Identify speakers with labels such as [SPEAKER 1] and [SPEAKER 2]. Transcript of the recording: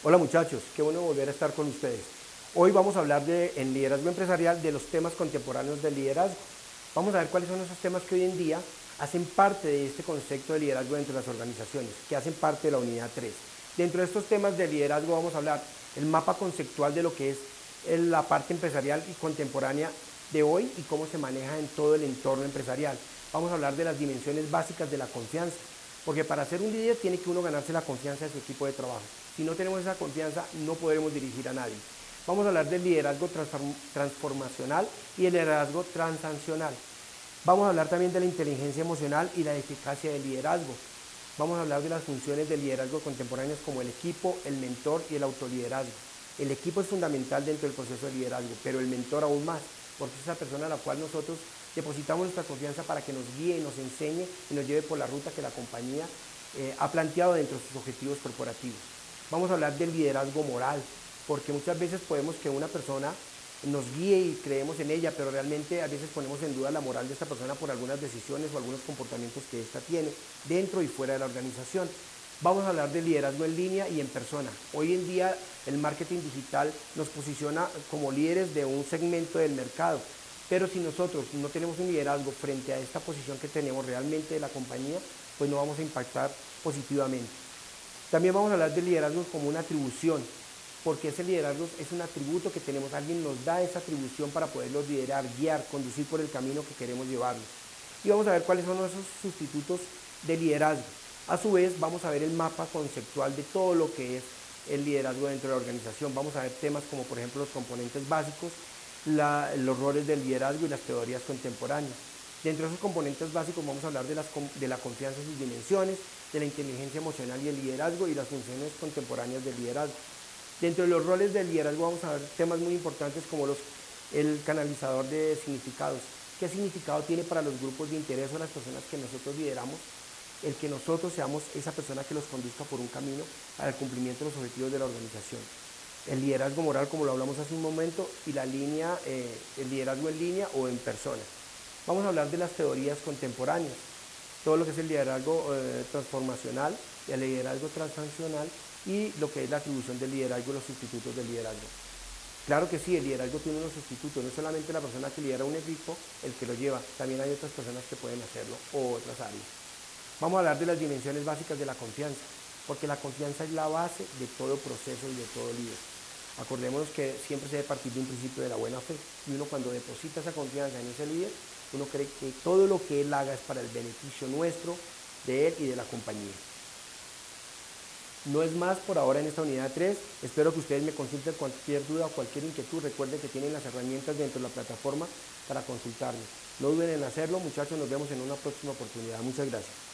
[SPEAKER 1] Hola muchachos, qué bueno volver a estar con ustedes. Hoy vamos a hablar en liderazgo empresarial de los temas contemporáneos del liderazgo. Vamos a ver cuáles son esos temas que hoy en día hacen parte de este concepto de liderazgo dentro de las organizaciones, que hacen parte de la unidad 3. Dentro de estos temas de liderazgo vamos a hablar el mapa conceptual de lo que es la parte empresarial y contemporánea de hoy y cómo se maneja en todo el entorno empresarial. Vamos a hablar de las dimensiones básicas de la confianza, porque para ser un líder tiene que uno ganarse la confianza de su equipo de trabajo. Si no tenemos esa confianza, no podremos dirigir a nadie. Vamos a hablar del liderazgo transformacional y el liderazgo transaccional. Vamos a hablar también de la inteligencia emocional y la eficacia del liderazgo. Vamos a hablar de las funciones del liderazgo contemporáneas como el equipo, el mentor y el autoliderazgo. El equipo es fundamental dentro del proceso de liderazgo, pero el mentor aún más, porque es esa persona a la cual nosotros depositamos nuestra confianza para que nos guíe, nos enseñe y nos lleve por la ruta que la compañía ha planteado dentro de sus objetivos corporativos. Vamos a hablar del liderazgo moral, porque muchas veces podemos que una persona nos guíe y creemos en ella, pero realmente a veces ponemos en duda la moral de esta persona por algunas decisiones o algunos comportamientos que ésta tiene dentro y fuera de la organización. Vamos a hablar de liderazgo en línea y en persona. Hoy en día el marketing digital nos posiciona como líderes de un segmento del mercado, pero si nosotros no tenemos un liderazgo frente a esta posición que tenemos realmente de la compañía, pues no vamos a impactar positivamente. También vamos a hablar del liderazgo como una atribución, porque ese liderazgo es un atributo que tenemos, alguien nos da esa atribución para poderlos liderar, guiar, conducir por el camino que queremos llevarlos. Y vamos a ver cuáles son esos sustitutos de liderazgo. A su vez, vamos a ver el mapa conceptual de todo lo que es el liderazgo dentro de la organización. Vamos a ver temas como, por ejemplo, los componentes básicos, los roles del liderazgo y las teorías contemporáneas. Dentro de esos componentes básicos vamos a hablar de la confianza en sus dimensiones, de la inteligencia emocional y el liderazgo y las funciones contemporáneas del liderazgo. Dentro de los roles del liderazgo vamos a ver temas muy importantes como el canalizador de significados. ¿Qué significado tiene para los grupos de interés o las personas que nosotros lideramos? El que nosotros seamos esa persona que los conduzca por un camino al cumplimiento de los objetivos de la organización. El liderazgo moral, como lo hablamos hace un momento, y el liderazgo en línea o en persona. Vamos a hablar de las teorías contemporáneas, todo lo que es el liderazgo transformacional, el liderazgo transaccional y lo que es la atribución del liderazgo y los sustitutos del liderazgo. Claro que sí, el liderazgo tiene unos sustitutos, no es solamente la persona que lidera un equipo el que lo lleva, también hay otras personas que pueden hacerlo o otras áreas. Vamos a hablar de las dimensiones básicas de la confianza, porque la confianza es la base de todo proceso y de todo líder. Acordémonos que siempre se debe partir de un principio de la buena fe, y uno cuando deposita esa confianza en ese líder, uno cree que todo lo que él haga es para el beneficio nuestro, de él y de la compañía. No es más por ahora en esta unidad 3. Espero que ustedes me consulten cualquier duda o cualquier inquietud. Recuerden que tienen las herramientas dentro de la plataforma para consultarme. No duden en hacerlo, muchachos. Nos vemos en una próxima oportunidad. Muchas gracias.